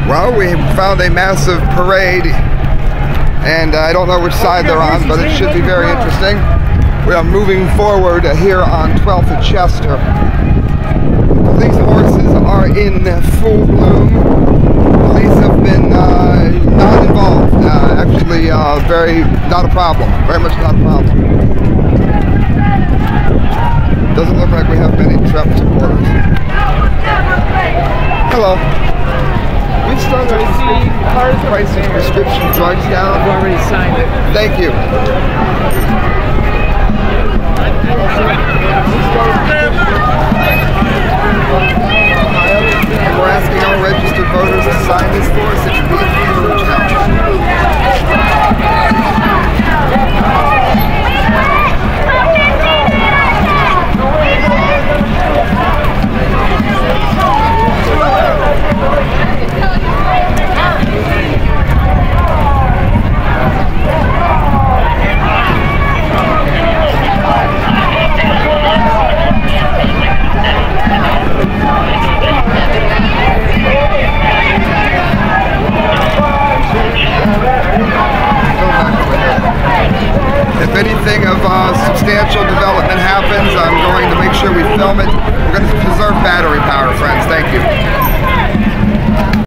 Well, we found a massive parade, and I don't know which side they're on, but it should be very interesting. We are moving forward here on 12th and Chester. These horses are in full bloom. Police have been not involved. Actually, not a problem. Very much not a problem. Doesn't look like we have many Trump supporters. Hello. We've started pricing prescription drugs down. I've already signed it. Thank you. We're asking all registered voters to sign this for us. It should be a huge help. If anything of substantial development happens, I'm going to make sure we film it. We're going to preserve battery power, friends. Thank you.